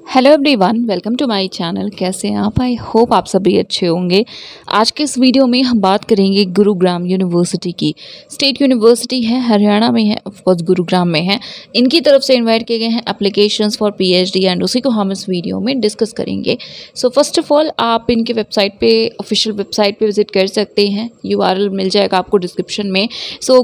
Hello everyone, welcome to my channel. कैसे हैं आप? आई होप आप सभी अच्छे होंगे। आज के इस वीडियो में हम बात करेंगे गुरुग्राम यूनिवर्सिटी की। स्टेट यूनिवर्सिटी है, हरियाणा में है, ऑफकोर्स गुरुग्राम में है। इनकी तरफ से इनवाइट किए गए हैं एप्लीकेशंस फॉर पीएचडी एंड उसी को हम इस वीडियो में डिस्कस करेंगे। सो फर्स्ट ऑफ ऑल आप इनके वेबसाइट पे, ऑफिशियल वेबसाइट पे विजिट कर सकते हैं। यूआरएल मिल जाएगा आपको डिस्क्रिप्शन में। सो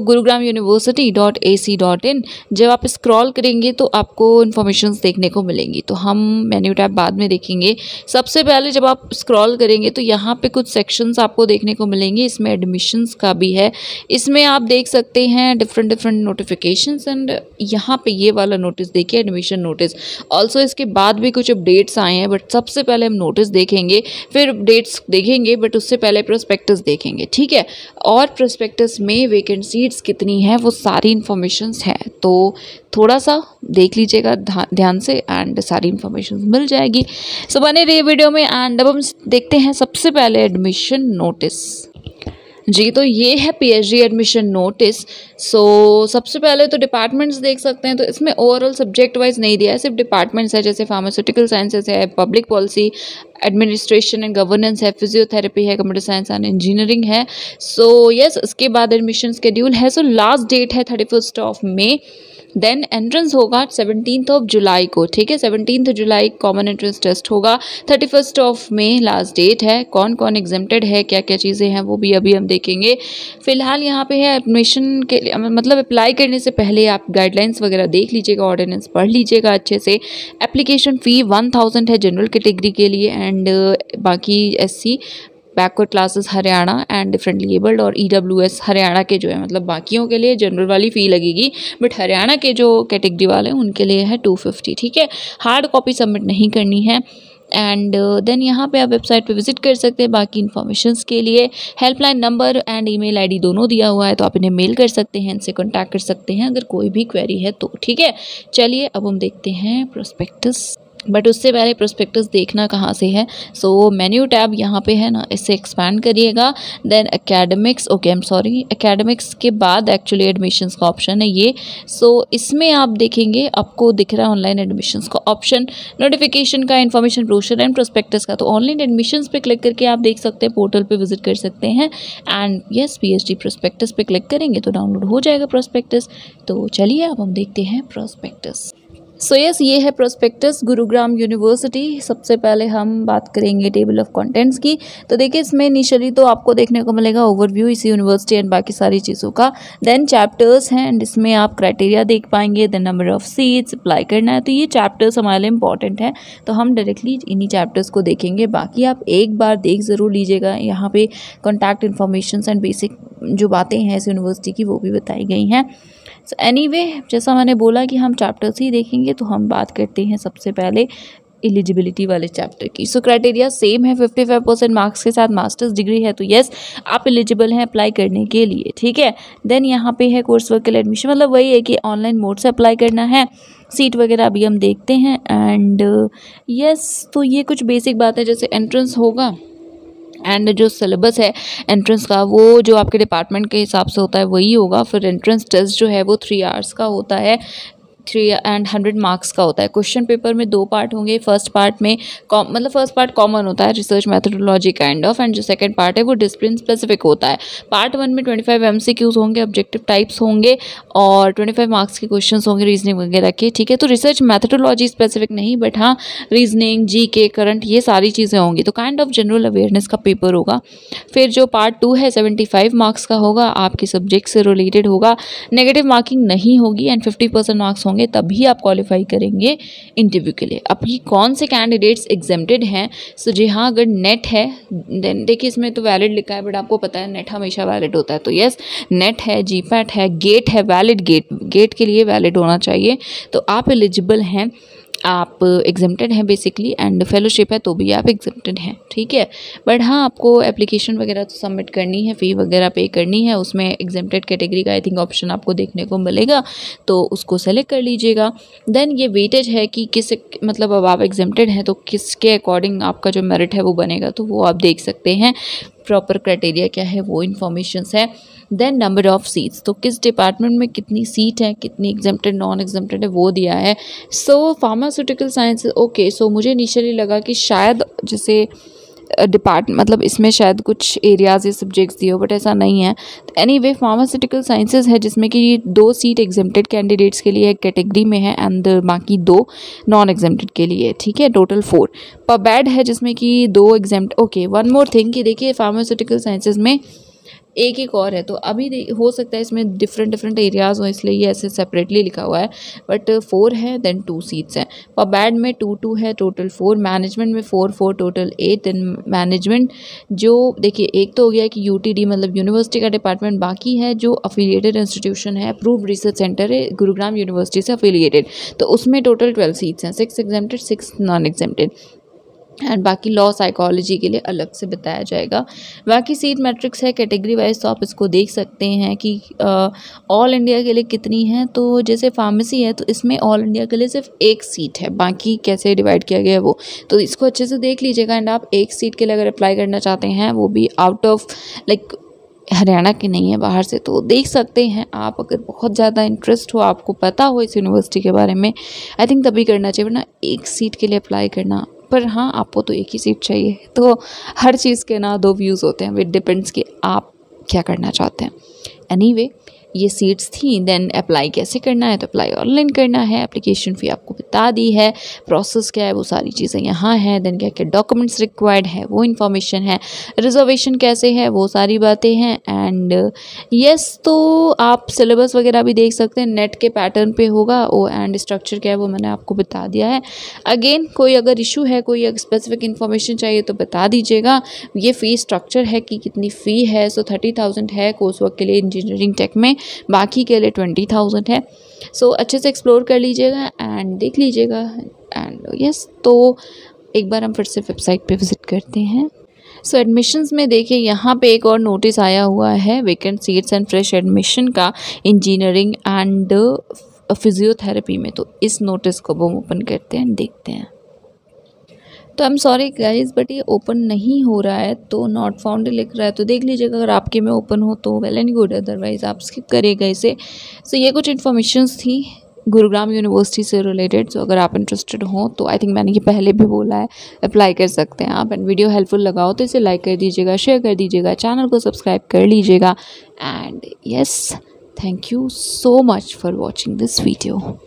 gurugramuniversity.ac.in। जब आप स्क्रॉल करेंगे तो आपको इन्फॉर्मेशन देखने को मिलेंगी। तो हम मेन्यू टैब बाद में देखेंगे। सबसे पहले जब आप स्क्रॉल करेंगे तो यहाँ पे कुछ सेक्शंस आपको देखने को मिलेंगे। इसमें एडमिशन्स का भी है। इसमें आप देख सकते हैं डिफरेंट नोटिफिकेशंस एंड यहाँ पे ये वाला नोटिस देखिए, एडमिशन नोटिस। ऑल्सो इसके बाद भी कुछ अपडेट्स आए हैं, बट सबसे पहले हम नोटिस देखेंगे, फिर अपडेट्स देखेंगे, बट उससे पहले प्रोस्पेक्टस देखेंगे, ठीक है। और प्रोस्पेक्टस में वेकेंट सीट्स कितनी है वो सारी इन्फॉर्मेशंस है, तो थोड़ा सा देख लीजिएगा ध्यान से एंड सारी इन्फॉर्मेशन मिल जाएगी। सो बने रहिए वीडियो में। एंड अब हम देखते हैं सबसे पहले एडमिशन नोटिस जी। तो ये है पीएचडी एडमिशन नोटिस। सो सबसे पहले तो डिपार्टमेंट्स देख सकते हैं। तो इसमें ओवरऑल सब्जेक्ट वाइज नहीं दिया है, सिर्फ डिपार्टमेंट्स है, जैसे फार्मास्यूटिकल साइंसेस है, public policy, administration and governance है, फिजियोथेरेपी है, कंप्यूटर साइंस एंड इंजीनियरिंग है। सो यस, इसके बाद एडमिशन शेड्यूल है। सो लास्ट डेट है 31 मई। देन एंट्रेंस होगा 17 जुलाई को, ठीक है। 17 जुलाई कॉमन एंट्रेंस टेस्ट होगा। 31 मई लास्ट डेट है। कौन कौन एग्जेम्प्टेड है, क्या क्या चीज़ें हैं वो भी अभी हम देखेंगे। फिलहाल यहाँ पे है एडमिशन के लिए, मतलब अप्लाई करने से पहले आप गाइडलाइंस वगैरह देख लीजिएगा, ऑर्डिनेंस पढ़ लीजिएगा अच्छे से। एप्लीकेशन फ़ी 1000 है जनरल कैटेगरी के लिए एंड बाकी SC backward classes Haryana and differently abled और EWS हरियाणा के जो है, मतलब बाकियों के लिए जनरल वाली फ़ी लगेगी, बट हरियाणा के जो कैटेगरी वाले हैं उनके लिए है 250, ठीक है। हार्ड कॉपी सबमिट नहीं करनी है। एंड देन यहाँ पे आप वेबसाइट पे विजिट कर सकते हैं बाकी इन्फॉर्मेशंस के लिए। Helpline number and email ID दोनों दिया हुआ है, तो आप इन्हें मेल कर सकते हैं, इनसे कॉन्टैक्ट कर सकते हैं अगर कोई भी क्वेरी है तो, ठीक है। चलिए अब हम देखते हैं प्रोस्पेक्टस, बट उससे पहले प्रोस्पेक्टस देखना कहाँ से है। सो मेन्यू टैब यहाँ पे है ना, इससे एक्सपैंड करिएगा। Then academics, okay I am sorry, academics के बाद एक्चुअली एडमिशन्स का ऑप्शन है ये। सो इसमें आप देखेंगे, आपको दिख रहा है ऑनलाइन एडमिशन्स का ऑप्शन, नोटिफिकेशन का, इन्फॉर्मेशन ब्रोशर एंड प्रोस्पेक्टस का। तो ऑनलाइन एडमिशन्स पे क्लिक करके आप देख सकते हैं, पोर्टल पे विजिट कर सकते हैं। एंड यस, पीएचडी प्रोस्पेक्टस पे क्लिक करेंगे तो डाउनलोड हो जाएगा प्रोस्पेक्टस। तो चलिए अब हम देखते हैं प्रोस्पेक्टस। सो यस, ये है प्रोस्पेक्टस गुरुग्राम यूनिवर्सिटी। सबसे पहले हम बात करेंगे टेबल ऑफ कंटेंट्स की। तो देखिए, इसमें इनिशियली तो आपको देखने को मिलेगा ओवरव्यू इसी यूनिवर्सिटी एंड बाकी सारी चीज़ों का। देन चैप्टर्स हैं एंड इसमें आप क्राइटेरिया देख पाएंगे, then number of seats, apply करना है। तो ये चैप्टर्स हमारे लिए इंपॉर्टेंट है, तो हम डायरेक्टली इन्हीं चैप्टर्स को देखेंगे। बाकी आप एक बार देख ज़रूर लीजिएगा, यहाँ पे कॉन्टैक्ट इन्फॉर्मेशन एंड बेसिक जो बातें हैं इस यूनिवर्सिटी की वो भी बताई गई हैं। सो एनीवे, जैसा मैंने बोला कि हम चैप्टर्स ही देखेंगे, तो हम बात करते हैं सबसे पहले एलिजिबिलिटी वाले चैप्टर की। सो क्राइटेरिया सेम है, 55% मार्क्स के साथ मास्टर्स डिग्री है, तो यस आप एलिजिबल हैं अप्लाई करने के लिए, ठीक है। देन यहाँ पे है कोर्स वर्क के लिए एडमिशन, मतलब वही है कि ऑनलाइन मोड से अप्लाई करना है। सीट वगैरह अभी हम देखते हैं एंड यस, तो ये कुछ बेसिक बात है, जैसे एंट्रेंस होगा एंड जो सिलेबस है एंट्रेंस का वो जो आपके डिपार्टमेंट के हिसाब से होता है वही होगा। फिर एंट्रेंस टेस्ट जो है वो 3 आवर्स का होता है, 3 एंड 100 मार्क्स का होता है। क्वेश्चन पेपर में 2 पार्ट होंगे। फर्स्ट पार्ट में मतलब फर्स्ट पार्ट कॉमन होता है, research methodology kind of, and जो सेकंड पार्ट है वो डिसिप्लिन स्पेसिफिक होता है। पार्ट 1 में 25 MCQs होंगे, ऑब्जेक्टिव टाइप्स होंगे और 25 मार्क्स के क्वेश्चंस होंगे रीजनिंग वगैरह के, ठीक है। तो रिसर्च मैथडोलॉजी स्पेसिफिक नहीं, बट हाँ रीजनिंग, GK, करंट, ये सारी चीज़ें होंगी। तो काइंड ऑफ जनरल अवेयरनेस का पेपर होगा। फिर जो पार्ट 2 है 75 मार्क्स का होगा, आपके सब्जेक्ट से रिलेटेड होगा, नेगेटिव मार्किंग नहीं होगी एंड 50% मार्क्स होंगे, तभी आप क्वालिफाई करेंगे इंटरव्यू के लिए। अब ये कौन से कैंडिडेट्स एग्जेम्प्टेड हैं? सो जी हाँ, अगर नेट है, देन देखिए इसमें तो वैलिड लिखा है, बट आपको पता है नेट हमेशा वैलिड होता है, तो यस नेट है, GPAT है, गेट है, वैलिड गेट के लिए वैलिड होना चाहिए, तो आप एलिजिबल हैं, आप एग्जेम्प्टेड हैं बेसिकली। एंड फेलोशिप है तो भी आप एग्जेम्प्टेड हैं, ठीक है। बट हाँ, आपको एप्लीकेशन वगैरह तो सबमिट करनी है, फ़ी वगैरह पे करनी है। उसमें एग्जेम्प्टेड कैटेगरी का आई थिंक ऑप्शन आपको देखने को मिलेगा, तो उसको सेलेक्ट कर लीजिएगा। देन ये वेटेज है कि किस, मतलब अब आप एग्जेम्प्टेड हैं तो किसके अकॉर्डिंग आपका जो मेरिट है वो बनेगा, तो वो आप देख सकते हैं। प्रॉपर क्राइटेरिया क्या है वो इन्फॉर्मेशंस है। देन नंबर ऑफ सीट्स, तो किस डिपार्टमेंट में कितनी सीट है, कितनी एग्जेम्प्टेड नॉन एग्जेम्प्टेड है वो दिया है। So pharmaceutical science, okay, so मुझे इनिशियली लगा कि शायद जैसे मतलब इसमें शायद कुछ एरियाज़ या सब्जेक्ट्स दिए हो, बट ऐसा नहीं है। तो एनीवे फार्मास्यूटिकल साइंसेज है जिसमें कि 2 सीट एग्जेम्प्टेड कैंडिडेट्स के लिए एक कैटेगरी में है एंड बाकी 2 नॉन एग्जेम्प्टेड के लिए, ठीक है, टोटल 4। पबैड है जिसमें कि 2 exempt. Okay, one more thing कि देखिए फार्मास्यूटिकल साइंसेज में एक और है, तो अभी हो सकता है इसमें डिफरेंट एरियाज़ हो, इसलिए ये ऐसे सेपरेटली लिखा हुआ है, बट 4 है, देन 2 सीट्स हैं। पबैड में 2 है, टोटल 4। मैनेजमेंट में 4 टोटल 8। देन मैनेजमेंट जो देखिए एक तो हो गया कि यूटीडी मतलब यूनिवर्सिटी का डिपार्टमेंट, बाकी है जो अफिलिएटेड इंस्टीट्यूशन है, अप्रूव्ड रिसर्च सेंटर है गुरुग्राम यूनिवर्सिटी से अफिलिएटेड, तो उसमें टोटल 12 सीट्स हैं, 6 एग्जेम्प्टेड 6 नॉन एग्जेम्प्टेड, एंड बाकी लॉ साइकोलॉजी के लिए अलग से बताया जाएगा। बाकी सीट मैट्रिक्स है कैटेगरी वाइज, तो आप इसको देख सकते हैं कि ऑल इंडिया के लिए कितनी है। तो जैसे फार्मेसी है तो इसमें ऑल इंडिया के लिए सिर्फ 1 सीट है, बाकी कैसे डिवाइड किया गया है वो, तो इसको अच्छे से देख लीजिएगा। एंड आप 1 सीट के लिए अगर अप्लाई करना चाहते हैं, वो भी आउट ऑफ लाइक हरियाणा के नहीं है, बाहर से, तो देख सकते हैं आप। अगर बहुत ज़्यादा इंटरेस्ट हो, आपको पता हो इस यूनिवर्सिटी के बारे में, आई थिंक तभी करना चाहिए, वरना 1 सीट के लिए अप्लाई करना। पर हाँ, आपको तो 1 ही सीट चाहिए, तो हर चीज़ के ना 2 व्यूज़ होते हैं, विट डिपेंड्स कि आप क्या करना चाहते हैं। एनीवे ये सीट्स थी। देन अप्लाई कैसे करना है, तो अप्लाई ऑनलाइन करना है, एप्लीकेशन फ़ी आपको बता दी है, प्रोसेस क्या है वो सारी चीज़ें यहाँ हैं। देन क्या क्या डॉक्यूमेंट्स रिक्वायर्ड है वो इन्फॉर्मेशन है, रिजर्वेशन कैसे है वो सारी बातें हैं। एंड यस, तो आप सिलेबस वगैरह भी देख सकते हैं, नेट के पैटर्न पे होगा वो, एंड स्ट्रक्चर क्या है वो मैंने आपको बता दिया है। अगेन कोई अगर इशू है, कोई अगर स्पेसिफिक इन्फॉर्मेशन चाहिए तो बता दीजिएगा। ये फ़ी स्ट्रक्चर है कि कितनी फ़ी है, सो 30,000 है कोर्स वर्क के लिए इंजीनियरिंग टेक में, बाकी के लिए 20,000 है। सो अच्छे से एक्सप्लोर कर लीजिएगा एंड देख लीजिएगा। एंड यस, तो एक बार हम फिर से वेबसाइट पे विज़िट करते हैं। सो एडमिशन्स में देखिए यहाँ पे एक और नोटिस आया हुआ है, vacant seats and fresh admission का इंजीनियरिंग एंड फिजियोथेरेपी में। तो इस नोटिस को हम ओपन करते हैं, देखते हैं। तो I am sorry guys, but ये ओपन नहीं हो रहा है, तो नॉट फाउंड लिख रहा है, तो देख लीजिएगा अगर आपके में ओपन हो तो वेल एंड गुड, अदरवाइज आप स्किप करिएगा इसे। सो ये कुछ इन्फॉर्मेशंस थी गुरुग्राम यूनिवर्सिटी से रिलेटेड। सो अगर आप इंटरेस्टेड हो तो आई थिंक मैंने ये पहले भी बोला है, अप्लाई कर सकते हैं आप। एंड वीडियो हेल्पफुल लगा हो तो इसे लाइक कर दीजिएगा, शेयर कर दीजिएगा, चैनल को सब्सक्राइब कर लीजिएगा। And yes, thank you so much for watching this video.